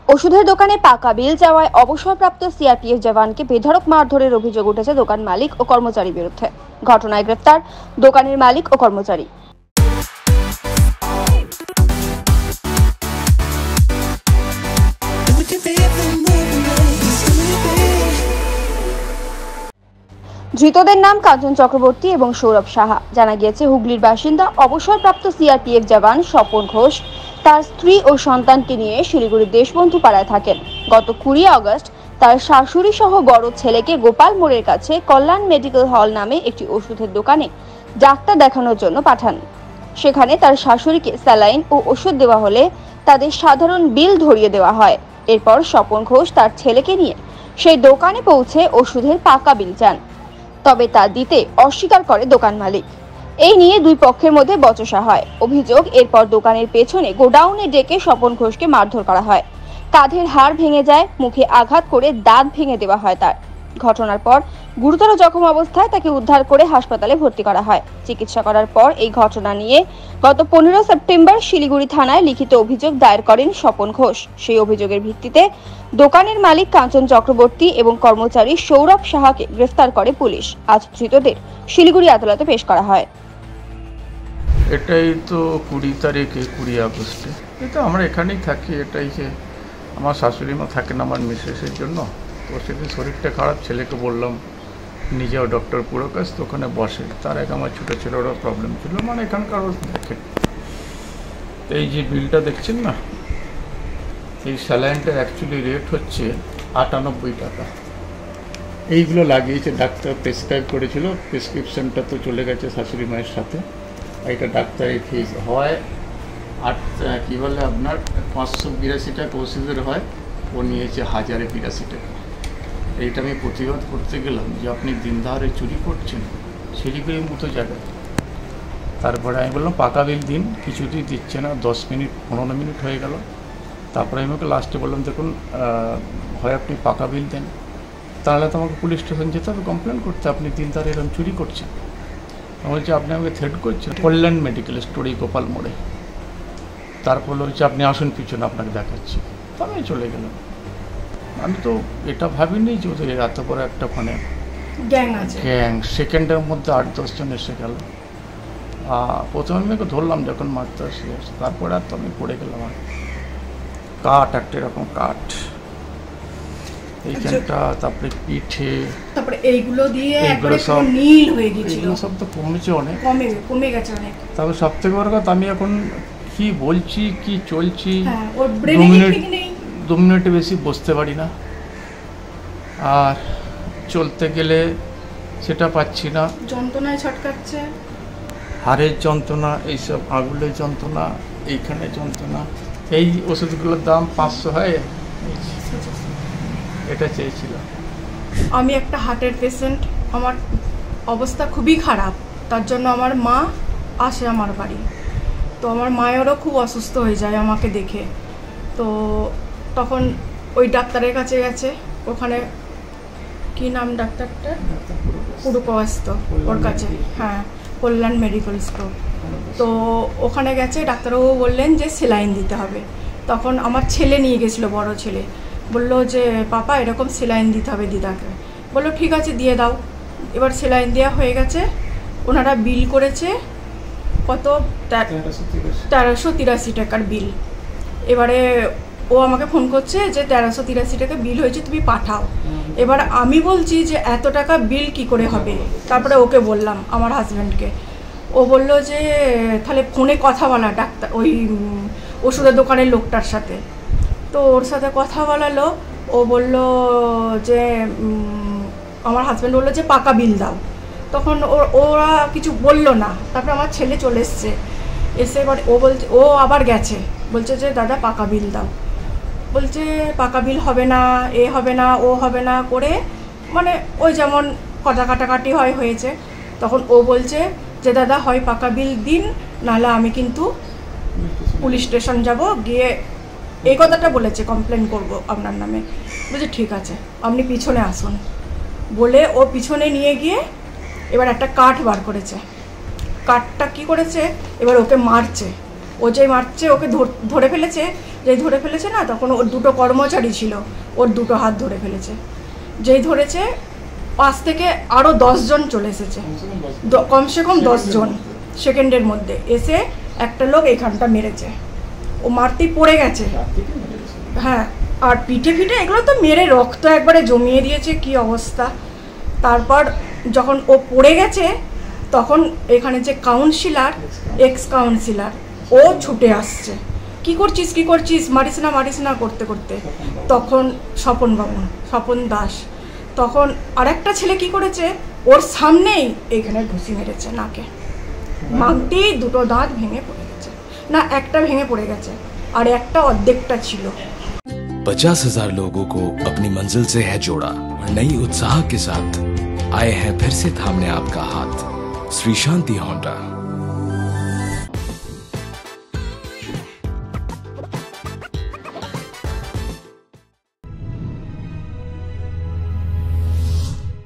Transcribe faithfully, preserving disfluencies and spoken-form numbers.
ওষুধের দোকানে পাকা বিল চাওয়ায় অবসরপ্রাপ্ত সিআরপিএফ জওয়ানকে বেধড়ক মারধরের অভিযোগ উঠেছে দোকান মালিক ও কর্মচারীর বিরুদ্ধে। ঘটনায় গ্রেফতার দোকানের মালিক ও কর্মচারী। ধৃতদের নাম কাঞ্চন চক্রবর্তী এবং সৌরভ সাহা। জানা গিয়েছে, হুগলির বাসিন্দা অবসরপ্রাপ্ত সিআরপিএফ জওয়ান স্বপন ঘোষ তার স্ত্রী ও সন্তানকে নিয়ে শিলিগুড়ির দেশবন্ধু পাড়ায় থাকেন। গত কুড়ি আগস্ট তার শাশুড়ি সহ বড় ছেলেকে গোপাল মোড়ের কাছে কল্যাণ মেডিকেল হল নামে একটি ওষুধের দোকানে ডাক্তার দেখানোর জন্য পাঠান। সেখানে তার শাশুড়িকে স্যালাইন ও ওষুধ দেওয়া হলে তাদের সাধারণ বিল ধরিয়ে দেওয়া হয়। এরপর স্বপন ঘোষ তার ছেলেকে নিয়ে সেই দোকানে পৌঁছে ওষুধের পাকা বিল চান, তবে তা দিতে অস্বীকার করে দোকান মালিক। এই নিয়ে দুই পক্ষের মধ্যে বচসা হয়। অভিযোগ, এরপর দোকানের পেছনে গোডাউনে ডেকে স্বপন ঘোষকে মারধর করা হয়। কাঁধের হাড় ভেঙে যায়, মুখে আঘাত করে দাঁত ভেঙে দেওয়া হয় তার। ঘটনার পর গুরুতর জখম অবস্থায় তাকে উদ্ধার করে হাসপাতালে ভর্তি করা হয়। চিকিৎসা করার পর এই ঘটনা নিয়ে গত পনেরো সেপ্টেম্বর শিলিগুড়ি থানায় লিখিত অভিযোগ দায়ের করেন স্বপন ঘোষ। সেই অভিযোগের ভিত্তিতে দোকানের মালিক কাঞ্চন চক্রবর্তী এবং কর্মচারী সৌরভ সাহাকে গ্রেফতার করে পুলিশ। আজ ধৃতদের শিলিগুড়ি আদালতে পেশ করা হয়। এটাই তো কুড়ি তারিখে কুড়ি আগস্টে এটা আমরা এখানেই থাকি। এটাই যে আমার শাশুড়ি মা থাকেন আমার মিসেসের জন্য, তো সেদিন শরীরটা খারাপ, ছেলেকে বললাম নিজেও ডক্টর পুরো কাজ তো ওখানে বসে। তার আগে আমার ছোটো ছেলেরও প্রবলেম ছিল, মানে এখানকার দেখেন। এই যে বিলটা দেখছেন না, এই স্যালাইনটার অ্যাকচুয়ালি রেট হচ্ছে আটানব্বই টাকা। এইগুলো লাগিয়েছে ডাক্তার, প্রেসক্রাইব করেছিল, প্রেসক্রিপশনটা তো চলে গেছে শাশুড়ি মায়ের সাথে। এটা ডাক্তারের ফিজ হয় আট কী বলে আপনার পাঁচশো বিরাশি টাকা ওষুধের হয়, ও নিয়েছে হাজারে বিরাশি টাকা। এইটা আমি প্রতিবাদ করতে গেলাম যে আপনি দিনদারে চুরি করছেন শিলিগুড়ির মতো জায়গায়। তারপরে আমি বললাম পাকা বিল দিন, কিছুতেই দিচ্ছে না। দশ মিনিট পনেরো মিনিট হয়ে গেল। তারপরে আমি ওকে লাস্টে বললাম দেখুন হয় আপনি পাকা বিল দেন, তাহলে তো আমাকে পুলিশ স্টেশন যেতে হবে কমপ্লেন করতে, আপনি দিনদারে এরকম চুরি করছেন। বলছে আপনি আমাকে থ্রেট করছেন কল্যাণ মেডিকেল স্টোরে গোপাল মোড়ে। তারপর হচ্ছে আপনি আসুন পিছনে আপনাকে দেখাচ্ছি। তো আমি চলে গেলাম। আমি তো এটা ভাবিনি যে ওদের এত বড় একটা ওখানে গ্যাং আছে। গ্যাং সেকেন্ডের মধ্যে আট দশজন এসে গেল। প্রথমে আমি ওকে ধরলাম যখন মারতে আসি, তারপরে আর তো আমি পড়ে গেলাম। আর কাঠ একটা এরকম কাঠ এইখানটা, তারপরে পিঠে, তারপরে এইগুলো দিয়ে এইগুলো সব নীল হয়ে গিয়েছিল। এগুলো সব তো কমেছে, অনেক কমে কমে গেছে অনেক। তবে সব থেকে বড় কথা আমি এখন কি বলছি কি চলছি দু মিনিট দু মিনিটে বেশি বসতে পারি না, আর চলতে গেলে সেটা পাচ্ছি না। যন্ত্রণায় ছটকাচ্ছে, হাড়ের যন্ত্রণা, এইসব আঙুলের যন্ত্রণা, এইখানে যন্ত্রণা। এই ওষুধগুলোর দাম পাঁচশো হয়, এটা চেয়েছিল। আমি একটা হার্টের পেশেন্ট, আমার অবস্থা খুবই খারাপ। তার জন্য আমার মা আসে আমার বাড়ি, তো আমার মায়েরও খুব অসুস্থ হয়ে যায় আমাকে দেখে। তো তখন ওই ডাক্তারের কাছে গেছে, ওখানে কি নাম ডাক্তারটা, পুরুকস্ত, ওর কাছে, হ্যাঁ কল্যাণ মেডিকেল স্টোর। তো ওখানে গেছে, ডাক্তারবাবু বললেন যে সেলাইন দিতে হবে। তখন আমার ছেলে নিয়ে গেছিলো, বড় ছেলে, বললো যে পাপা এরকম সেলাইন দিতে হবে দিদাকে। বললো ঠিক আছে দিয়ে দাও। এবার সেলাইন দেওয়া হয়ে গেছে, ওনারা বিল করেছে কত, তেরোশো তিরাশি টাকার বিল। এবারে ও আমাকে ফোন করছে যে তেরোশো তিরাশি টাকা বিল হয়েছে, তুমি পাঠাও। এবার আমি বলছি যে এত টাকা বিল কি করে হবে। তারপরে ওকে বললাম, আমার হাজব্যান্ডকে, ও বলল যে তাহলে ফোনে কথা বলা ডাক্তার ওই ওষুধের দোকানের লোকটার সাথে। তো ওর সাথে কথা বলালো, ও বলল যে আমার হাজব্যান্ড বললো যে পাকা বিল দাও। তখন ওরা কিছু বললো না। তারপরে আমার ছেলে চলে এসছে, এসে এবার ও বলছে, ও আবার গেছে, বলছে যে দাদা পাকা বিল দাও। বলছে পাকা বিল হবে না, এ হবে না, ও হবে না করে, মানে ওই যেমন কটা কাটাকাটি হয় হয়েছে। তখন ও বলছে যে দাদা হয় পাকা বিল দিন, নাহলে আমি কিন্তু পুলিশ স্টেশন যাব, গিয়ে এই কথাটা বলেছে কমপ্লেন করব আপনার নামে। বলছে ঠিক আছে আপনি পিছনে আসুন বলে ও পিছনে নিয়ে গিয়ে এবার একটা কাঠ বার করেছে। কাঠটা কি করেছে, এবার ওকে মারছে। ও যে মারছে, ওকে ধরে ফেলেছে যে যেই ধরে ফেলেছে না, তখন ওর দুটো কর্মচারী ছিল, ওর দুটো হাত ধরে ফেলেছে। যেই ধরেছে পাশ থেকে আরও দশজন চলে এসেছে, দ- কমসে কম দশজন সেকেন্ডের মধ্যে এসে একটা লোক এইখানটা মেরেছে। ও মারতেই পড়ে গেছে। হ্যাঁ, আর পিঠে পিঠে এগুলো তো মেরে রক্ত একবারে জমিয়ে দিয়েছে, কি অবস্থা। তারপর যখন ও পড়ে গেছে তখন এখানে যে কাউন্সিলার, এক্স কাউন্সিলার, ও ছুটে আসছে, কি করছিস কি করছিস, মারিস না মারিস না করতে করতে। তখন স্বপন বাবু, স্বপন দাস, তখন আরেকটা ছেলে কি করেছে, ওর সামনেই এইখানে ঘুষি মেরেছে নাকে, মাগতেই দুটো দাঁত ভেঙে পড়ে গেছে। না, একটা ভেঙে পড়ে গেছে আর একটা অর্ধেকটা ছিল। पचास हजार लोगों को अपनी मंजिल से है जोड़ा और नई उत्साह के साथ आए हैं फिर से थामने आपका हाथ। श्री शांति होंडा।